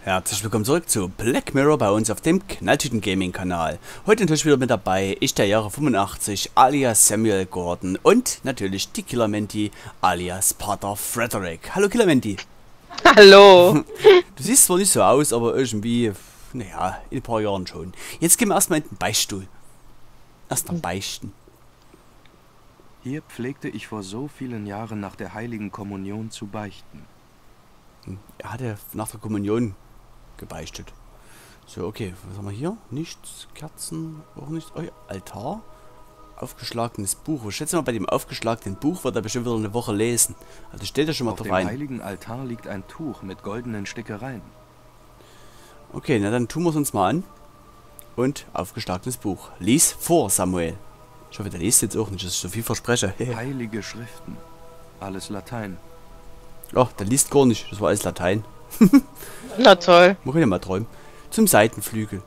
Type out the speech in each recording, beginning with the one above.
Herzlich willkommen zurück zu Black Mirror bei uns auf dem Knalltüten Gaming Kanal. Heute natürlich wieder mit dabei, ich der Jahre 85 alias Samuel Gordon und natürlich die Killermenti alias Pater Frederick. Hallo Killermenti. Hallo. Du siehst zwar nicht so aus, aber irgendwie, naja, in ein paar Jahren schon. Jetzt gehen wir erstmal in den Beichtstuhl. Erst mal beichten. Hier pflegte ich vor so vielen Jahren nach der heiligen Kommunion zu beichten. Er hatte nach der Kommunion gebeichtet. So, okay, was haben wir hier? Nichts, Kerzen, auch nicht. Oh, ja, Altar, aufgeschlagenes Buch. Ich schätze mal, bei dem aufgeschlagenen Buch wird er bestimmt wieder eine Woche lesen. Also steht er schon mal Auf drauf dem ein. heiligen Altar liegt ein Tuch mit goldenen Stickereien. Okay, na dann tun wir es uns mal an. Und aufgeschlagenes Buch. Lies vor, Samuel. Ich hoffe, der liest jetzt auch nicht, dass ich so viel verspreche. Heilige Schriften. Alles Latein. Oh, der liest gar nicht. Das war alles Latein. Na toll. Wir können ja mal träumen. Zum Seitenflügel.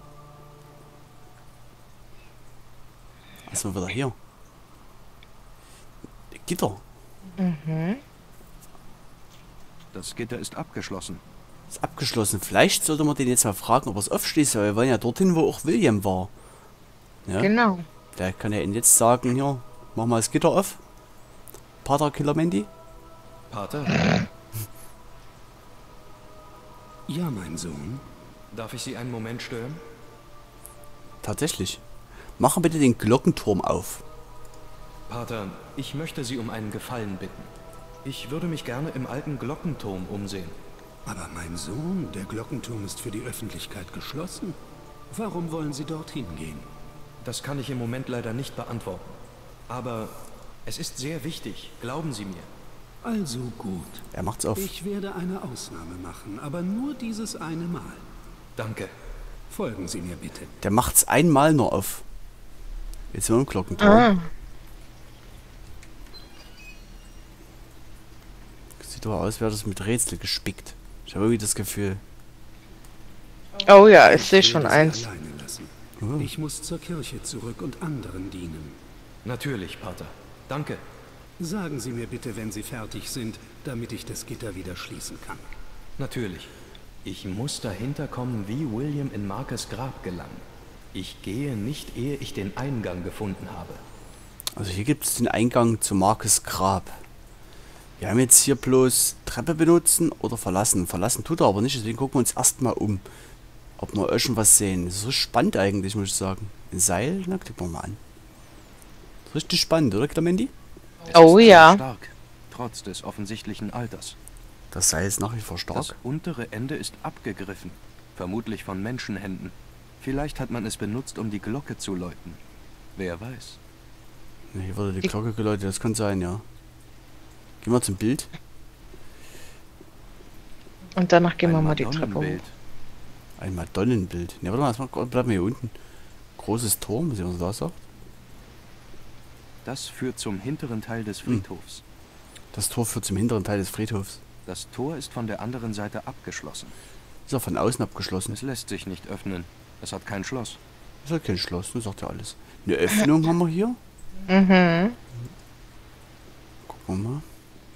Was haben wir wieder hier? Gitter. Das Gitter ist abgeschlossen. Ist abgeschlossen. Vielleicht sollte man den jetzt mal fragen, ob er es aufschließt, weil wir wollen ja dorthin, wo auch William war. Ja? Genau. Der kann ja Ihnen jetzt sagen, hier, mach mal das Gitter auf. Pater Killermenti. Pater? Ja, mein Sohn. Darf ich Sie einen Moment stören? Tatsächlich. Machen bitte den Glockenturm auf. Pater, ich möchte Sie um einen Gefallen bitten. Ich würde mich gerne im alten Glockenturm umsehen. Aber mein Sohn, der Glockenturm ist für die Öffentlichkeit geschlossen. Warum wollen Sie dorthin gehen? Das kann ich im Moment leider nicht beantworten. Aber es ist sehr wichtig, glauben Sie mir. Also gut. Er macht's auf. Ich werde eine Ausnahme machen, aber nur dieses eine Mal. Danke. Folgen Sie mir bitte. Der macht's einmal nur auf. Jetzt sind wir im Glockenturm. Ah. Sieht doch aus, wäre das mit Rätsel gespickt. Ich habe irgendwie das Gefühl. Oh ja, ich sehe Ich schon werde Sie eins. alleine lassen. Oh. Ich muss zur Kirche zurück und anderen dienen. Natürlich, Pater. Danke. Sagen Sie mir bitte, wenn Sie fertig sind, damit ich das Gitter wieder schließen kann. Natürlich. Ich muss dahinter kommen, wie William in Markes Grab gelang. Ich gehe nicht, ehe ich den Eingang gefunden habe. Also hier gibt es den Eingang zu Markes Grab. Wir haben jetzt hier bloß Treppe benutzen oder verlassen. Verlassen tut er aber nicht, deswegen gucken wir uns erstmal um. Ob wir irgendwas was sehen. Das ist so spannend eigentlich, muss ich sagen. Ein Seil? Na, klicken wir mal an. Richtig spannend, oder Clementi? Es Oh ist ja. sehr stark, trotz des offensichtlichen Alters. Das Seil ist nach wie vor Das stark. untere Ende ist abgegriffen, vermutlich von Menschenhänden. Vielleicht hat man es benutzt, um die Glocke zu läuten. Wer weiß. Ja, hier wurde die Glocke geläutet, das kann sein, ja. Gehen wir zum Bild. Und danach gehen wir Ein mal die Treppe hoch. Madonnenbild. Ein Madonnenbild. Ne, warte mal, erstmal bleiben wir hier unten. Großes Tor, muss ich was da sagt. Das führt zum hinteren Teil des Friedhofs. Das Tor führt zum hinteren Teil des Friedhofs. Das Tor ist von der anderen Seite abgeschlossen. Ist auch von außen abgeschlossen. Es lässt sich nicht öffnen. Es hat kein Schloss. Ist halt kein Schloss, das sagt ja alles. Eine Öffnung haben wir hier. Mhm. Gucken wir mal.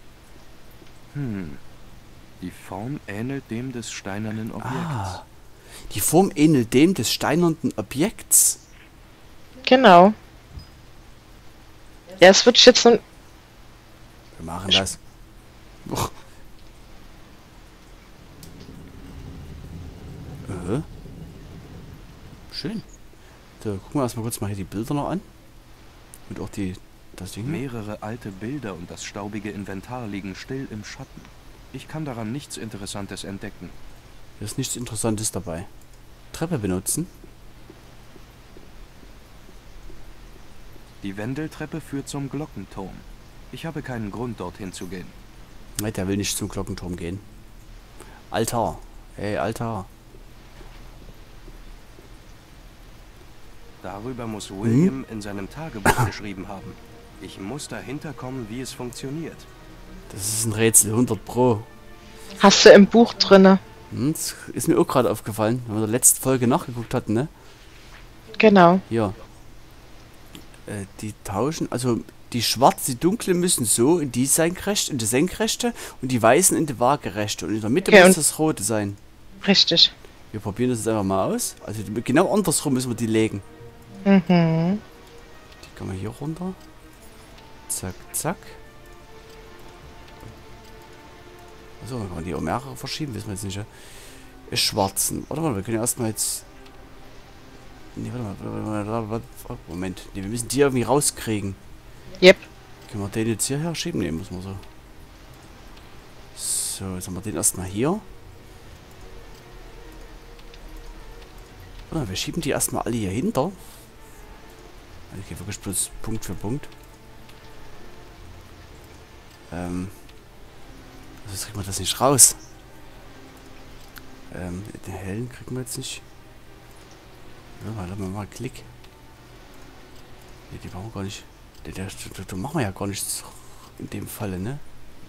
Die Form ähnelt dem des steinernen Objekts. Ah, die Form ähnelt dem des steinernen Objekts. Genau. Ja, es wird jetzt so ein... Wir machen das. Och. Schön. So, gucken wir erstmal kurz mal hier die Bilder noch an. Und auch das Ding. Mehrere alte Bilder und das staubige Inventar liegen still im Schatten. Ich kann daran nichts Interessantes entdecken. Hier ist nichts Interessantes dabei. Treppe benutzen. Die Wendeltreppe führt zum Glockenturm. Ich habe keinen Grund, dorthin zu gehen. Nein, der will nicht zum Glockenturm gehen. Altar. Ey, Altar. Darüber muss William in seinem Tagebuch geschrieben haben. Ich muss dahinter kommen, wie es funktioniert. Das ist ein Rätsel, 100 Pro. Hast du im Buch drinne. Das ist mir auch gerade aufgefallen, wenn wir in der letzten Folge nachgeguckt hatten, ne? Genau. Hier. Die tauschen, also die schwarze, die dunkle müssen so in die Senkrechte und die Weißen in die Waagerechte. Und in der Mitte Okay, muss und- das Rote sein. Richtig. Wir probieren das jetzt einfach mal aus. Also genau andersrum müssen wir die legen. Mhm. Die kommen wir hier runter. Zack, zack. Achso, dann kann man die auch mehrere verschieben, wissen wir jetzt nicht. Ja? Schwarzen. Warte mal, wir können ja erstmal jetzt... Nee, warte. Moment. Nee, wir müssen die irgendwie rauskriegen. Yep. Können wir den jetzt hierher schieben? Nee, muss man so. So, jetzt haben wir den erstmal hier. Oder wir schieben die erstmal alle hier hinter. Okay, wirklich bloß Punkt für Punkt. Also kriegen wir das nicht raus. Den hellen kriegen wir jetzt nicht. Ja, lassen wir mal einen Klick. Ne, die brauchen wir gar nicht. Da machen wir ja gar nichts in dem Falle, ne?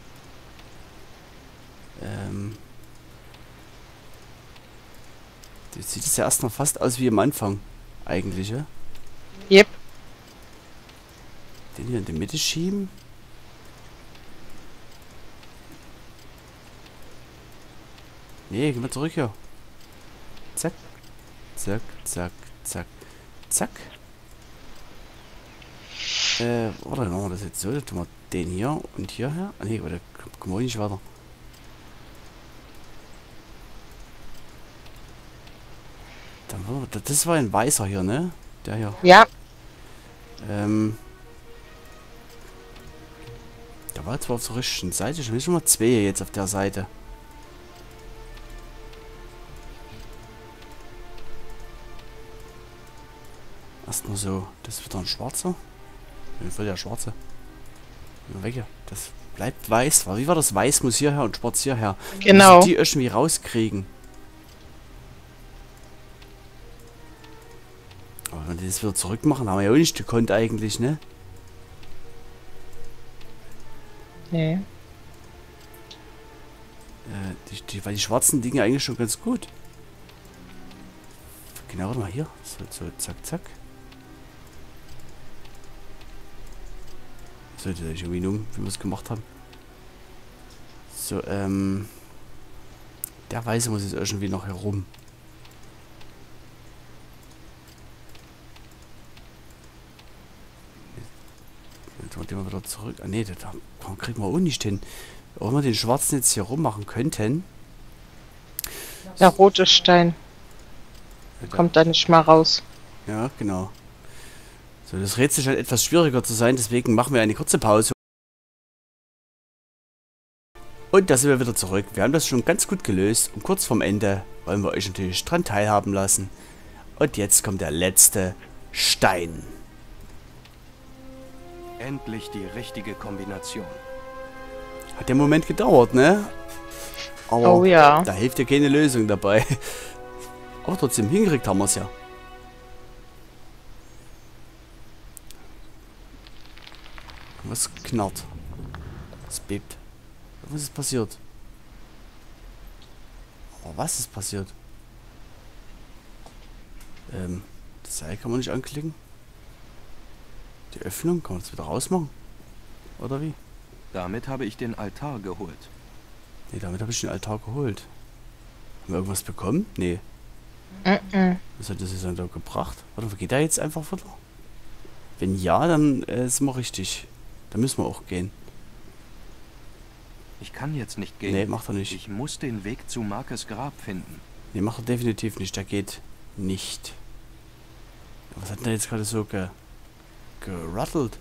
Jetzt sieht es ja erstmal fast aus wie am Anfang. Eigentlich, ja? Yep. Den hier in die Mitte schieben. Nee, gehen wir zurück hier. Zack. Zack, zack, zack, zack. Warte, dann machen wir das jetzt so. Dann tun wir den hier und hierher. Ah, nee, warte, kommen wir nicht weiter. Dann war, das war ein weißer hier, ne? Der hier. Ja. Der war zwar auf der richtigen Seite, schon mal zwei jetzt auf der Seite. Erstmal so, das ist wieder ein schwarzer. Wie voll der schwarze. Weg hier. Das bleibt weiß. Wie war das? Weiß muss hierher und schwarz hierher. Genau. Müssen die irgendwie rauskriegen. Aber wenn die das wieder zurück machen, haben wir ja auch nicht gekonnt eigentlich, ne? Nee. Weil die schwarzen Dinge eigentlich schon ganz gut. Genau, warte mal hier. So, zack, zack. Sollte ich irgendwie nun, wie wir es gemacht haben. So, der Weiße muss jetzt irgendwie noch herum. Jetzt wollen wir wieder zurück. Ah ne, da kriegen wir auch nicht hin. Wenn wir den Schwarzen jetzt hier rummachen könnten. Der rote Stein kommt da nicht mal raus. Ja, genau. So, das Rätsel scheint etwas schwieriger zu sein, deswegen machen wir eine kurze Pause. Und da sind wir wieder zurück. Wir haben das schon ganz gut gelöst und kurz vorm Ende wollen wir euch natürlich dran teilhaben lassen. Und jetzt kommt der letzte Stein. Endlich die richtige Kombination. Hat der Moment gedauert, ne? Aber Oh ja. da hilft ja keine Lösung dabei. Aber trotzdem hingekriegt haben wir es ja. Was knarrt? Es bebt. Was ist passiert? Aber was ist passiert? Das Seil kann man nicht anklicken. Die Öffnung, kann man das wieder rausmachen? Oder wie? Damit habe ich den Altar geholt. Ne, damit habe ich den Altar geholt. Haben wir irgendwas bekommen? Nee. Was hat das jetzt dann da gebracht? Warte, geht der jetzt einfach wieder? Wenn ja, dann sind wir richtig. Dann müssen wir auch gehen. Ich kann jetzt nicht gehen. Nee, macht er nicht. Ich muss den Weg zu Markes Grab finden. Nee, macht er definitiv nicht. Der geht nicht. Was hat denn der jetzt gerade so gerattelt?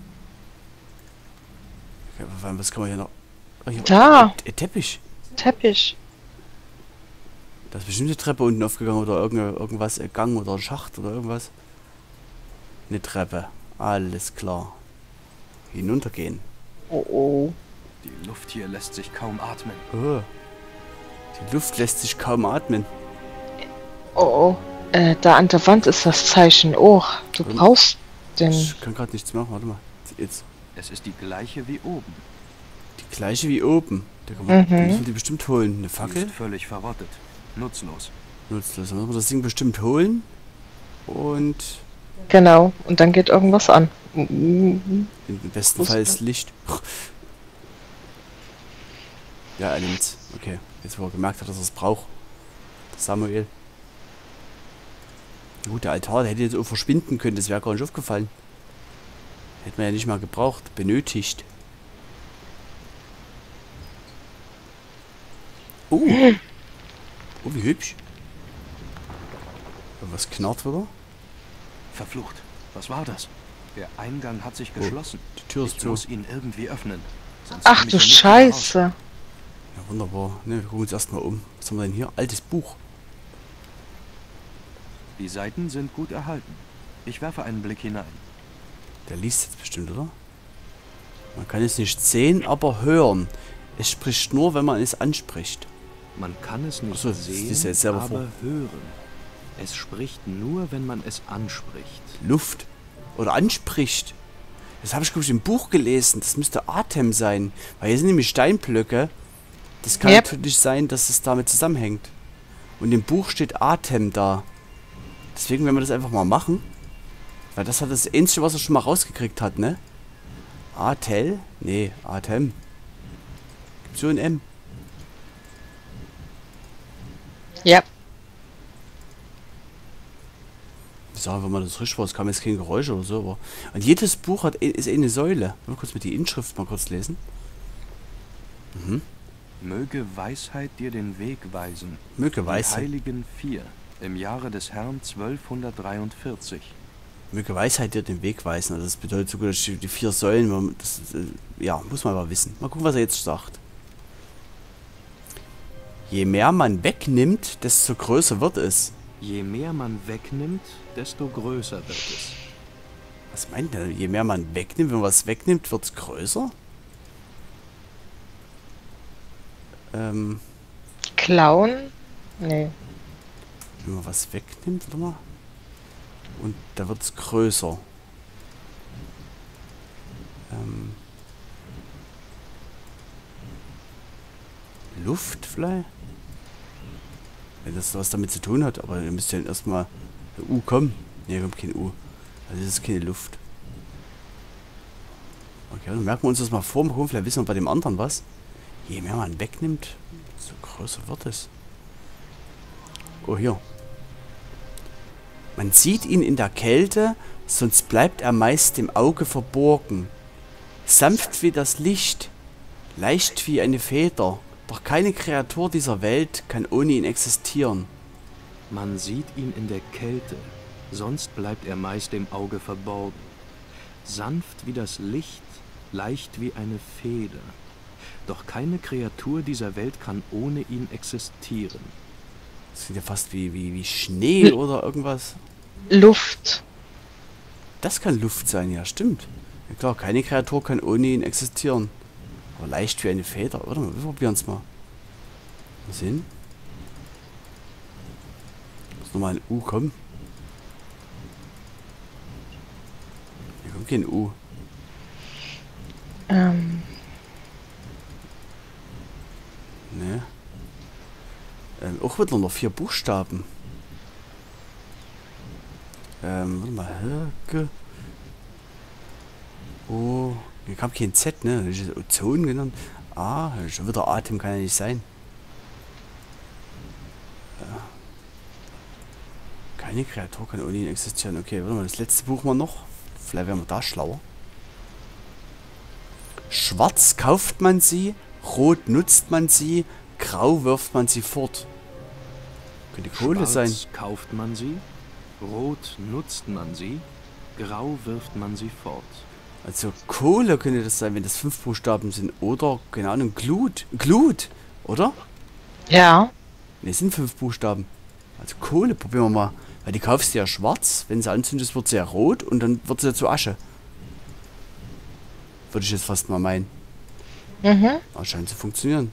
Okay, was kann man hier noch... Oh, hier, Da. Teppich. Teppich. Da ist bestimmt eine Treppe unten aufgegangen oder irgendwas, ein Gang oder ein Schacht oder irgendwas. Eine Treppe. Alles klar. Hinuntergehen. Oh oh. Die Luft hier lässt sich kaum atmen. Oh. Die Luft lässt sich kaum atmen. Oh oh. Da an der Wand ist das Zeichen. Oh, du brauchst den. Ich kann gerade nichts machen. Warte mal. Jetzt. Es ist die gleiche wie oben. Die gleiche wie oben. Da kann man, müssen wir die bestimmt holen. Eine Sie Fackel? ist völlig verrottet. Nutzlos. Nutzlos. Dann müssen wir das Ding bestimmt holen. Und Genau. Und dann geht irgendwas an. im besten Fall ist Licht. Ja, er nimmt's. Okay. Jetzt wo er gemerkt hat, dass er es braucht. Samuel. Gut, der Altar, der hätte jetzt auch verschwinden können, das wäre gar nicht aufgefallen. Hätte man ja nicht mal gebraucht, benötigt. Oh, wie hübsch. Was knarrt wieder? Verflucht. Was war das? Der Eingang hat sich geschlossen. Die Tür ist Ich zu. muss ihn irgendwie öffnen. Sonst Ach komme ich du hier nicht mehr raus. Scheiße. Ja, wunderbar. Ne, wir gucken uns erstmal um. Was haben wir denn hier? Altes Buch. Die Seiten sind gut erhalten. Ich werfe einen Blick hinein. Der liest jetzt bestimmt, oder? Man kann es nicht sehen, aber hören. Es spricht nur, wenn man es anspricht. Man kann es nicht Ach so, das sehen, liest er jetzt selber aber vor. hören. Es spricht nur, wenn man es anspricht. Luft. Oder anspricht. Das habe ich, glaube ich, im Buch gelesen. Das müsste Atem sein. Weil hier sind nämlich Steinblöcke. Das kann Yep. natürlich sein, dass es damit zusammenhängt. Und im Buch steht Atem da. Deswegen werden wir das einfach mal machen. Weil das hat das Einzige, was er schon mal rausgekriegt hat, ne? Atel? Nee, Atem. Gibt's so ein M? Ja. Ich sage, wenn man das richtig war, es kam jetzt kein Geräusch oder so. Aber und jedes Buch ist eine Säule. Mal kurz mit die Inschrift mal kurz lesen. Mhm. Möge Weisheit dir den Weg weisen. Möge Die Weisheit. Heiligen Vier im Jahre des Herrn 1243. Möge Weisheit dir den Weg weisen. Also das bedeutet sogar, dass die 4 Säulen, das, ja, muss man aber wissen. Mal gucken, was er jetzt sagt. Je mehr man wegnimmt, desto größer wird es. Je mehr man wegnimmt, desto größer wird es. Was meint er? Je mehr man wegnimmt, wenn man was wegnimmt, wird es größer? Klauen? Nee. Wenn man was wegnimmt, warte mal. Und da wird es größer. Luft vielleicht? Wenn das was damit zu tun hat, aber ihr müsst ja erstmal. U kommen. Ne, kommt kein U. Also das ist keine Luft. Okay, dann merken wir uns das mal vor. Mal gucken, vielleicht wissen wir bei dem anderen was. Je mehr man wegnimmt, so größer wird es. Oh, hier. Man sieht ihn in der Kälte, sonst bleibt er meist dem Auge verborgen. Sanft wie das Licht, leicht wie eine Feder, doch keine Kreatur dieser Welt kann ohne ihn existieren. Man sieht ihn in der Kälte, sonst bleibt er meist dem Auge verborgen. Sanft wie das Licht, leicht wie eine Feder. Doch keine Kreatur dieser Welt kann ohne ihn existieren. Das sieht ja fast wie Schnee oder irgendwas. Luft. Das kann Luft sein, ja, stimmt. Ja klar, keine Kreatur kann ohne ihn existieren. Aber leicht wie eine Feder. Warte mal, wir probieren es mal. Mal sehen. Muss nochmal ein U kommen. Hier kommt kein U. Ne. Auch wieder noch 4 Buchstaben. Warte mal. Höcke. Oh. Hier kam kein Z, ne? Das ist Ozon genannt. Ah, schon wieder Atem kann ja nicht sein. Keine Kreatur kann ohne ihn existieren. Okay, warte mal, das letzte Buch mal noch. Vielleicht werden wir da schlauer. Schwarz kauft man sie, rot nutzt man sie, grau wirft man sie fort. Könnte Kohle sein. Schwarz kauft man sie, rot nutzt man sie, grau wirft man sie fort. Also Kohle könnte das sein, wenn das 5 Buchstaben sind. Oder, keine Ahnung, Glut. Glut, oder? Ja. Ne, es sind 5 Buchstaben. Also Kohle, probieren wir mal. Weil die kaufst du ja schwarz. Wenn sie anzündet, wird sie ja rot und dann wird sie ja zu Asche. Würde ich jetzt fast mal meinen. Mhm. Aber scheint zu funktionieren.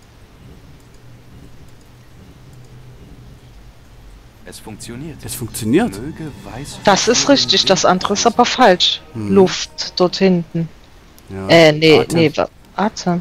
Es funktioniert. Es funktioniert. Möge Weisheit Das ist dir den richtig, Weg das andere ist weisen. aber falsch. Hm. Luft dort hinten. Ja, Nee, Atem. nee, Atem.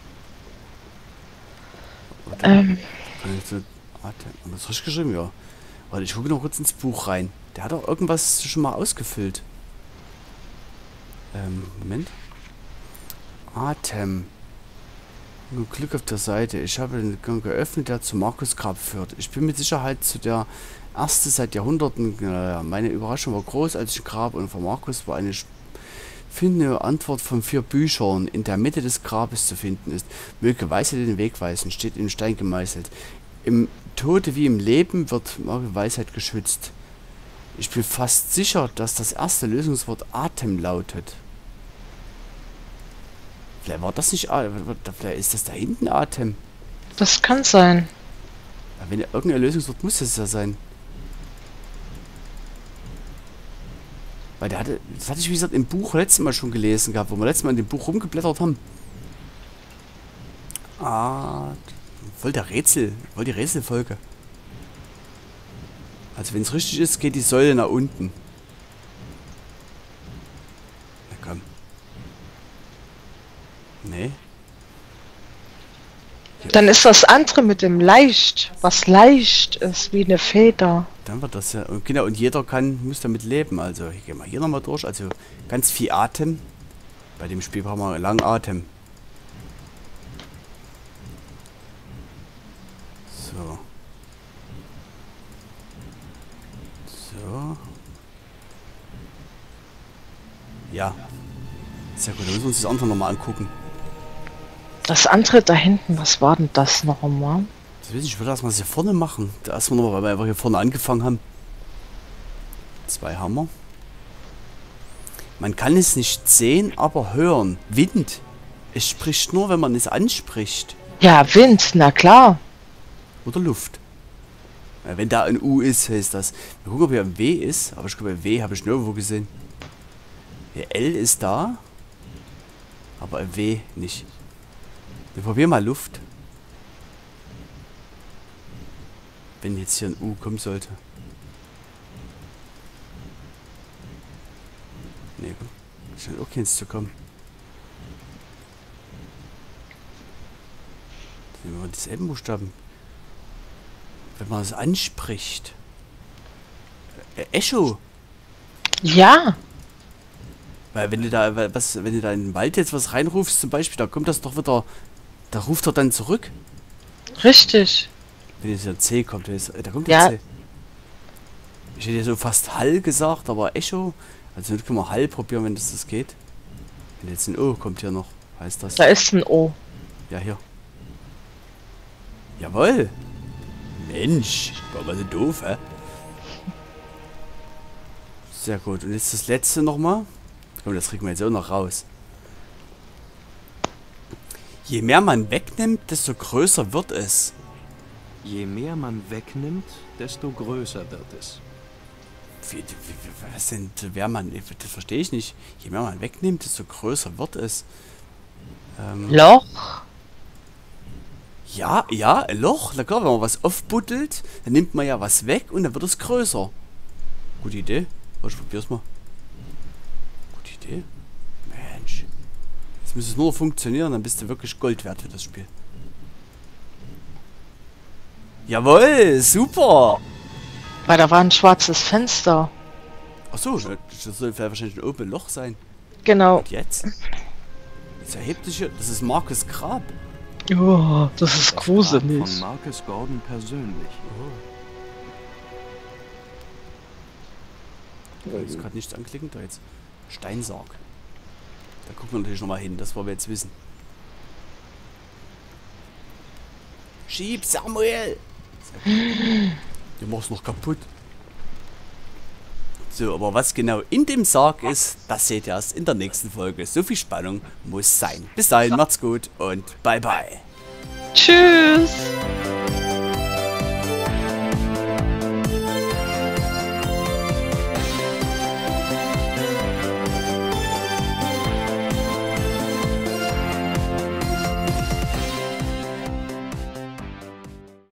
Kann ich so Atem. Haben wir das richtig geschrieben? Ja. Warte, ich gucke noch kurz ins Buch rein. Der hat doch irgendwas schon mal ausgefüllt. Moment. Atem. Nur Glück auf der Seite. Ich habe den Gang geöffnet, der zu Markus Grab führt. Ich bin mit Sicherheit zu der erste seit Jahrhunderten. Meine Überraschung war groß, als ich Grab und vor Markus war eine findende Antwort von 4 Büchern in der Mitte des Grabes zu finden ist. Möge Weisheit den Weg weisen, steht in Stein gemeißelt. Im Tode wie im Leben wird Weisheit geschützt. Ich bin fast sicher, dass das erste Lösungswort Atem lautet. Vielleicht war das nicht Atem. Vielleicht ist das da hinten Atem. Das kann sein. Ja, wenn irgendein Lösungswort muss das ja sein. Weil das hatte ich wie gesagt im Buch letztes Mal schon gelesen gehabt, wo wir letztes Mal in dem Buch rumgeblättert haben. Voll die Rätselfolge. Also wenn es richtig ist, geht die Säule nach unten. Na komm. Nee. Dann ist das andere mit dem leicht, was leicht ist, wie eine Feder. Dann wird das ja. Und genau, und jeder muss damit leben. Also ich gehe mal hier nochmal durch. Also ganz viel Atem. Bei dem Spiel brauchen wir lang Atem. So. So. Ja. Sehr gut, dann müssen wir uns das andere nochmal angucken. Das andere da hinten, was war denn das noch einmal? Das weiß ich, ich würde erstmal das hier vorne machen. Da erstmal nochmal, weil wir einfach hier vorne angefangen haben. 2 Hammer. Man kann es nicht sehen, aber hören. Wind. Es spricht nur, wenn man es anspricht. Ja, Wind, na klar. Oder Luft. Ja, wenn da ein U ist, heißt das. Wir gucken, ob hier ein W ist. Aber ich glaube, W habe ich nirgendwo gesehen. Der L ist da. Aber ein W nicht. Wir probieren mal Luft. Wenn jetzt hier ein U kommen sollte. Nee, scheint auch keins zu kommen. Das sind immer dieselben Buchstaben. Wenn man es anspricht. Echo. Ja. Weil wenn du da wenn du da in den Wald jetzt was reinrufst zum Beispiel, da kommt das doch wieder. Da ruft er dann zurück. Richtig. Wenn jetzt ein C kommt, da kommt Ja. ein C. Ich hätte ja so fast Hall gesagt, aber Echo. Also nicht können wir Hall probieren, wenn das geht. Wenn jetzt ein O kommt hier noch, heißt das. Da ist ein O. Ja, hier. Jawohl. Mensch, war mal so doof, hä? Sehr gut. Und jetzt das letzte nochmal. Komm, das kriegen wir jetzt auch noch raus. Je mehr man wegnimmt, desto größer wird es. Je mehr man wegnimmt, desto größer wird es. Was denn, das verstehe ich nicht. Je mehr man wegnimmt, desto größer wird es. Loch. Ja, ein Loch. Na klar, wenn man was aufbuddelt, dann nimmt man ja was weg und dann wird es größer. Gute Idee. Ich probier's mal. Gute Idee. Mensch. Jetzt muss es nur funktionieren, dann bist du wirklich Gold wert für das Spiel. Jawohl, super. Weil da war ein schwarzes Fenster. Achso, das soll wahrscheinlich ein Open Loch sein. Genau. Und jetzt? Jetzt erhebt sich hier. Das ist Markus Grab. Oh, das ist Grab gruselig. von Marcus Gordon persönlich. Da ist gerade nichts anklicken, da jetzt. Steinsarg. Da gucken wir natürlich nochmal hin, das wollen wir jetzt wissen. Schieb, Samuel! Du machst noch kaputt. So, aber was genau in dem Sarg ist, das seht ihr erst in der nächsten Folge. So viel Spannung muss sein. Bis dahin, macht's gut und bye bye. Tschüss.